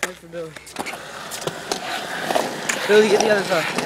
Thanks for doing. Billy, get the other side.